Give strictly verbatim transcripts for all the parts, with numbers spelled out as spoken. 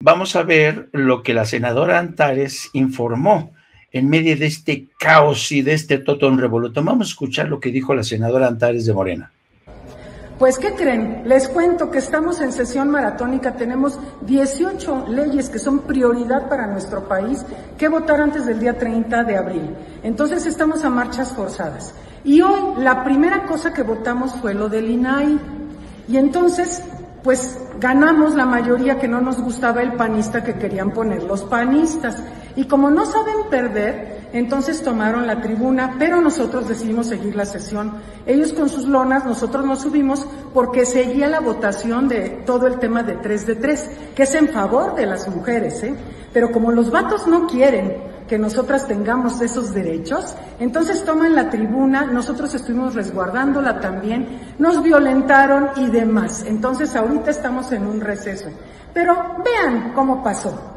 vamos a ver lo que la senadora Antares informó en medio de este caos y de este totum revolutum. Vamos a escuchar lo que dijo la senadora Antares de Morena. Pues, ¿qué creen? Les cuento que estamos en sesión maratónica, tenemos dieciocho leyes que son prioridad para nuestro país que votar antes del día treinta de abril. Entonces estamos a marchas forzadas. Y hoy la primera cosa que votamos fue lo del I N A I. Y entonces, pues ganamos la mayoría que no nos gustaba el panista que querían poner los panistas. Y como no saben perder, entonces tomaron la tribuna, pero nosotros decidimos seguir la sesión. Ellos con sus lonas, nosotros nos subimos porque seguía la votación de todo el tema de tres de tres, que es en favor de las mujeres, ¿eh? Pero como los vatos no quieren que nosotras tengamos esos derechos, entonces toman la tribuna, nosotros estuvimos resguardándola también, nos violentaron y demás. Entonces ahorita estamos en un receso. Pero vean cómo pasó.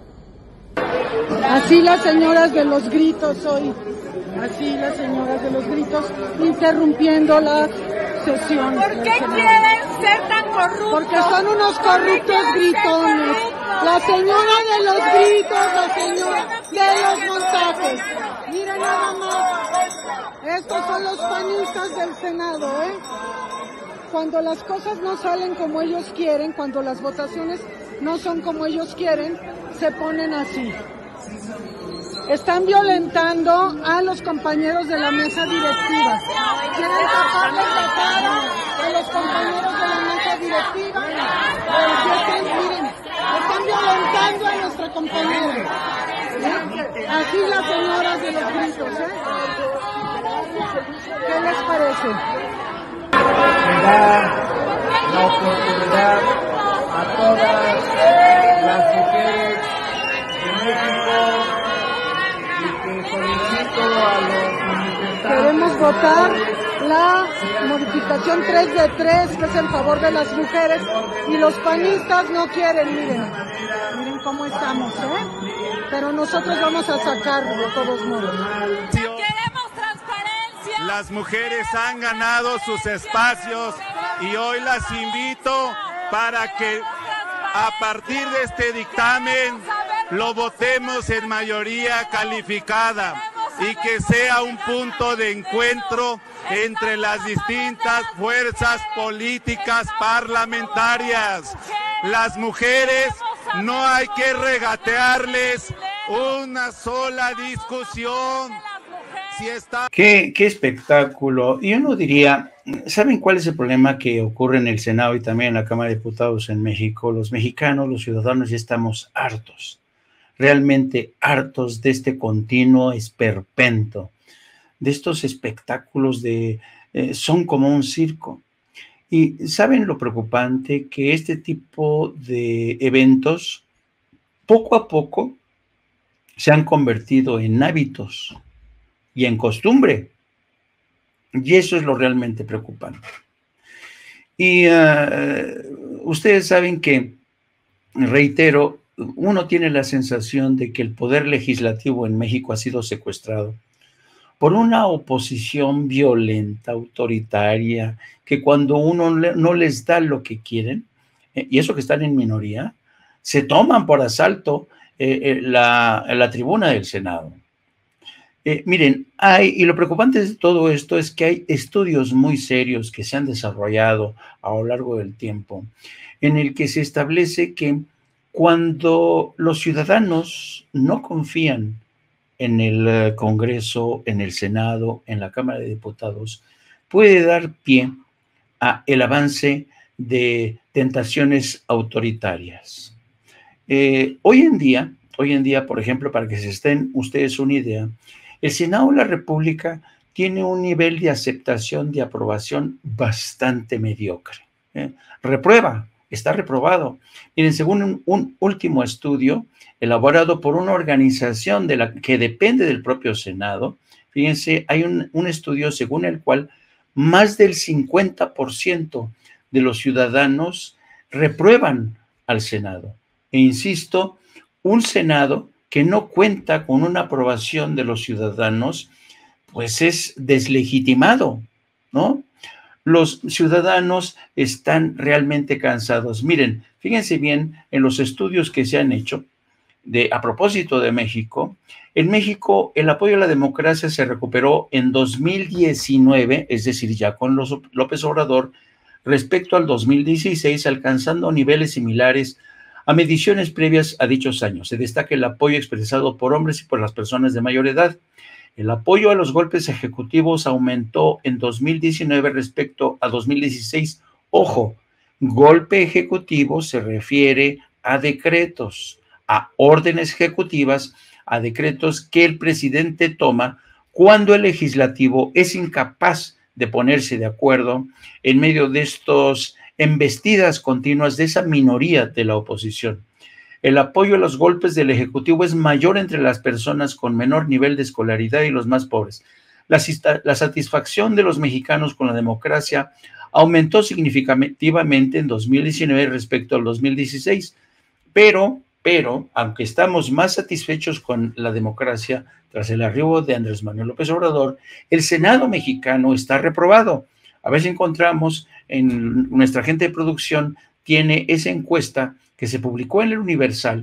Así las señoras de los gritos hoy, así las señoras de los gritos, interrumpiendo la sesión. ¿Por qué quieren ser tan corruptos? Porque son unos corruptos gritones. La señora de los gritos, la señora de los montajes. Miren nada más, estos son los panistas del Senado, ¿eh? Cuando las cosas no salen como ellos quieren, cuando las votaciones no son como ellos quieren, se ponen así. Están violentando a los compañeros de la mesa directiva. Quieren taparles la cara a los compañeros de la mesa directiva. Están, miren, están violentando a nuestra compañera. ¿Eh? Así las señoras de los gritos, ¿eh? ¿Qué les parece? Da la oportunidad a todas las mujeres de México y que solicito a los manifestantes. Queremos votar la modificación tres de tres, que es en favor de las mujeres, y los panistas no quieren, miren, miren cómo estamos, ¿eh? Pero nosotros vamos a sacarlo de todos modos. Queremos transparencia. Las mujeres han ganado sus espacios y hoy las invito para que a partir de este dictamen lo votemos en mayoría calificada y que sea un punto de encuentro entre las distintas fuerzas políticas parlamentarias. Las mujeres no hay que regatearles una sola discusión. Si está... ¿Qué, qué espectáculo? Y uno diría, ¿saben cuál es el problema que ocurre en el Senado y también en la Cámara de Diputados en México? Los mexicanos, los ciudadanos ya estamos hartos, realmente hartos de este continuo esperpento, de estos espectáculos de, eh, son como un circo. Y ¿saben lo preocupante? Que este tipo de eventos, poco a poco, se han convertido en hábitos y en costumbre. Y eso es lo realmente preocupante. Y uh, ustedes saben que, reitero, uno tiene la sensación de que el poder legislativo en México ha sido secuestrado por una oposición violenta, autoritaria, que cuando uno no les da lo que quieren, eh, y eso que están en minoría, se toman por asalto eh, eh, la, la tribuna del Senado. Eh, miren, hay, y lo preocupante de todo esto es que hay estudios muy serios que se han desarrollado a lo largo del tiempo, en el que se establece que cuando los ciudadanos no confían en el Congreso, en el Senado, en la Cámara de Diputados, puede dar pie a el avance de tentaciones autoritarias. Eh, hoy en día, hoy en día, por ejemplo, para que se estén ustedes una idea, el Senado de la República tiene un nivel de aceptación, de aprobación bastante mediocre. ¿eh? Reprueba, está reprobado. Miren, según un, un último estudio elaborado por una organización de la, que depende del propio Senado, fíjense, hay un, un estudio según el cual más del cincuenta por ciento de los ciudadanos reprueban al Senado. E insisto, un Senado que no cuenta con una aprobación de los ciudadanos, pues es deslegitimado, ¿no? Los ciudadanos están realmente cansados. Miren, fíjense bien en los estudios que se han hecho de, a propósito de México. En México, el apoyo a la democracia se recuperó en dos mil diecinueve, es decir, ya con los, López Obrador, respecto al dos mil dieciséis, alcanzando niveles similares a mediciones previas a dichos años. Se destaca el apoyo expresado por hombres y por las personas de mayor edad. El apoyo a los golpes ejecutivos aumentó en dos mil diecinueve respecto a dos mil dieciséis. Ojo, golpe ejecutivo se refiere a decretos, a órdenes ejecutivas, a decretos que el presidente toma cuando el legislativo es incapaz de ponerse de acuerdo en medio de estas embestidas continuas de esa minoría de la oposición. El apoyo a los golpes del Ejecutivo es mayor entre las personas con menor nivel de escolaridad y los más pobres. La, la satisfacción de los mexicanos con la democracia aumentó significativamente en dos mil diecinueve respecto al dos mil dieciséis, pero, pero, aunque estamos más satisfechos con la democracia tras el arribo de Andrés Manuel López Obrador, el Senado mexicano está reprobado. A ver si encontramos en nuestra gente de producción, tiene esa encuesta que se publicó en el Universal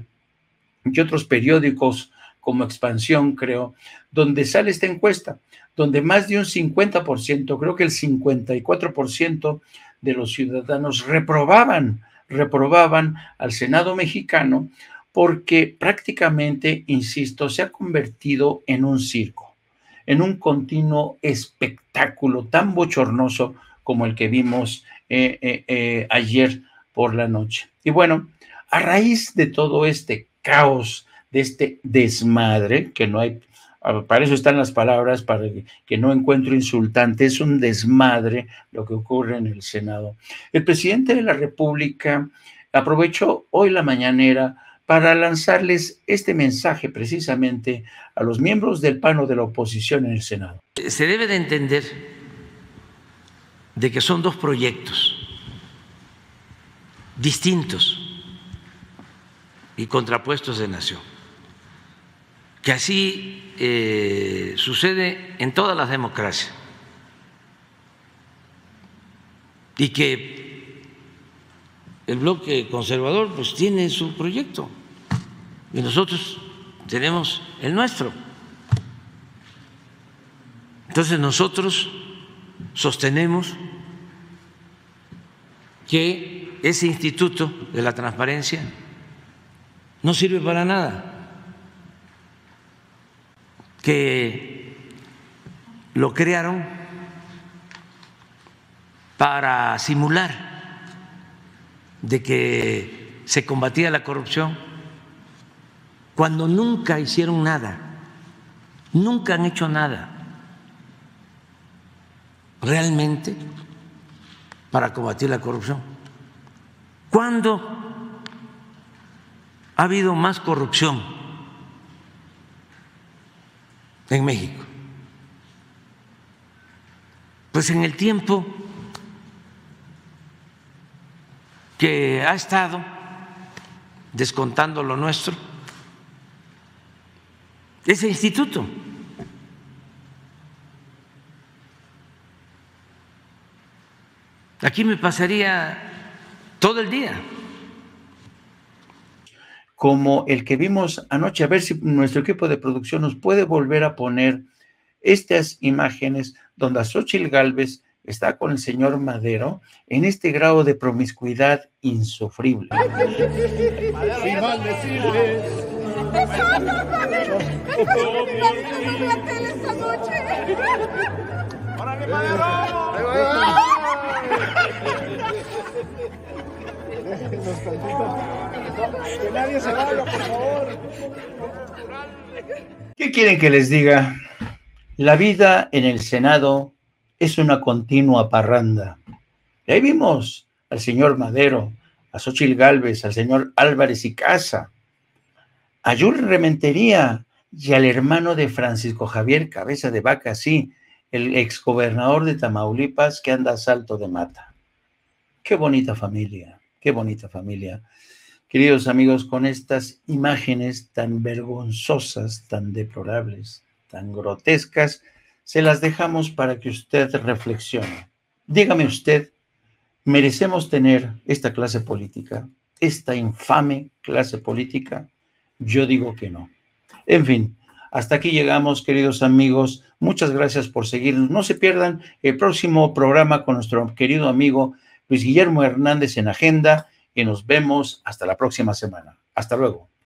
y otros periódicos como Expansión, creo, donde sale esta encuesta, donde más de un cincuenta por ciento, creo que el cincuenta y cuatro por ciento de los ciudadanos reprobaban, reprobaban al Senado mexicano porque prácticamente, insisto, se ha convertido en un circo, en un continuo espectáculo tan bochornoso como el que vimos eh, eh, eh, ayer por la noche. Y bueno, a raíz de todo este caos, de este desmadre, que no hay, para eso están las palabras, para que no encuentro insultante, es un desmadre lo que ocurre en el Senado. El presidente de la República aprovechó hoy la mañanera para lanzarles este mensaje precisamente a los miembros del P A N o de la oposición en el Senado. Se debe de entender de que son dos proyectos distintos y contrapuestos de nación, que así eh, sucede en todas las democracias y que el bloque conservador pues tiene su proyecto y nosotros tenemos el nuestro. Entonces nosotros sostenemos que ese instituto de la transparencia no sirve para nada, que lo crearon para simular de que se combatía la corrupción, cuando nunca hicieron nada, nunca han hecho nada realmente para combatir la corrupción. ¿Cuándo ha habido más corrupción en México? Pues en el tiempo que ha estado descontando lo nuestro ese instituto. Aquí me pasaría todo el día. Como el que vimos anoche, a ver si nuestro equipo de producción nos puede volver a poner estas imágenes donde Xóchitl Gálvez está con el señor Madero en este grado de promiscuidad insufrible. Sin mal decirles. ¡Órale, Madero! Que nadie se vaya, por favor. ¿Qué quieren que les diga? La vida en el Senado es una continua parranda. Y ahí vimos al señor Madero, a Xóchitl Gálvez, al señor Álvarez y Casa, a Yul Rementería y al hermano de Francisco Javier Cabeza de Vaca, sí, el exgobernador de Tamaulipas que anda a salto de mata. Qué bonita familia, qué bonita familia. Queridos amigos, con estas imágenes tan vergonzosas, tan deplorables, tan grotescas, se las dejamos para que usted reflexione. Dígame usted, ¿merecemos tener esta clase política, esta infame clase política? Yo digo que no. En fin, hasta aquí llegamos, queridos amigos. Muchas gracias por seguirnos. No se pierdan el próximo programa con nuestro querido amigo Luis Guillermo Hernández en Agenda y nos vemos hasta la próxima semana. Hasta luego.